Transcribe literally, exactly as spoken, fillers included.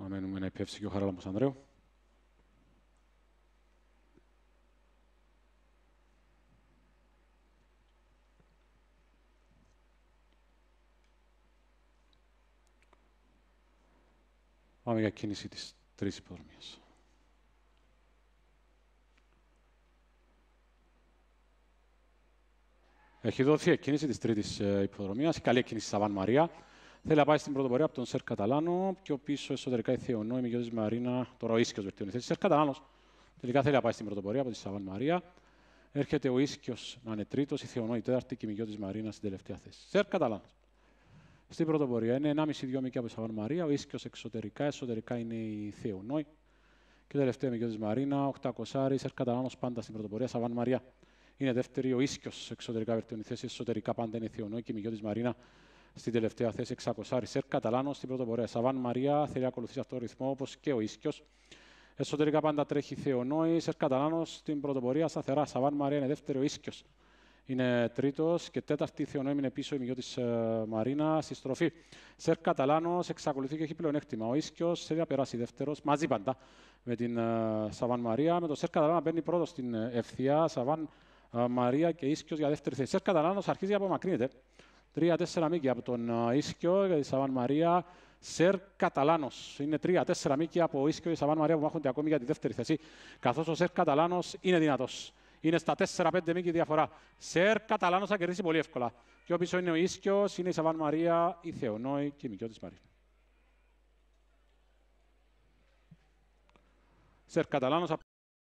Αναμένουμε να υπεύσει και ο Χαράλαμπος Ανδρέου. Πάμε για κίνηση της τρεις υποδρομίας. Έχει δοθεί εκκίνηση της τρίτης υποδρομίας. Καλή εκκίνηση Σαβάν Μαρία. Θέλει να πάει στην πρωτοπορία από τον Σερ Καταλάνο. Πιο πίσω εσωτερικά η Θεονό, η Μιγιώτης Μαρίνα. Τώρα ο Ίσκιος βελτιώνει θέση. Σερ Καταλάνος τελικά θέλει να πάει στην πρωτοπορία από τη Σαβάν Μαρία. Έρχεται ο Ίσκιος να είναι τρίτος, η Θεονό η τέταρτη και η Μιγιώτης Μαρίνα στην τελευταία θέση. Σερ Καταλάνος. Στην πρωτοπορία είναι ενάμιση δύο μήκη από τη Σαβάν Μαρία. Ο Ίσκιος εξωτερικά, εσωτερικά είναι η Θεονό. Και τελευταία Μιγιώτης Μαρίνα, οκτακόσια. Σερ Καταλάνος πάντα στην πρωτοπορία. Σαβάν Μαρία είναι δεύτερη. Ο Ίσκιος εξωτερικά βελτιώνει θέση. Εσωτερικά πάντα είναι η Θεονό και η Μιγιώτης Μαρίνα στην τελευταία θέση. εξακόσια. Σερ Καταλάνος στην πρωτοπορία. Σαβάν Μαρία θέλει να ακολουθήσει αυτό το ρυθμό όπως και ο Ίσκιος. Εσωτερικά πάντα τρέχει η Θεονόη. Σερ Καταλάνος στην πρωτοπορία σταθερά. Σαβάν Μαρία είναι δεύτερη. Ο Ίσκιος είναι τρίτος και τέταρτη η Θεονόη είναι πίσω η Μιγιώτης Μαρίνα στη στροφή. Σερ Καταλάνος εξακολουθεί και έχει πλεονέκτημα. Ο Ίσκιος θέλει να περάσει δεύτερος, μαζί πάντα με την uh, Σαβάν Μαρία. Με το Σερ Καταλάνο μπαίνει πρώτος στην ευθεία. Σαβάν uh, Μαρία και Ίσκιος για δεύτερη θέση. Σερ Καταλάνος αρχίζει να απομακρύνεται. τρία τέσσερα μήκη από τον uh, Ίσκιο και τη Σαβάν Μαρία. Σερ Καταλάνος είναι τρία τέσσερα μήκη από Ίσκιο και Σαβάν Μαρία που μάχονται ακόμη για τη δεύτερη θέση. Καθώς ο Σερ Καταλάνος είναι δυνατός. Είναι στα τέσσερα πέντε μήκη διαφορά. Σερ Καταλάνος θα κερδίσει πολύ εύκολα. Πιο πίσω είναι ο Ίσκιος, είναι η Σαβάν Μαρία, η Θεονόη και η Μιγιώτης Μαρίνα. Σερ Καταλάνος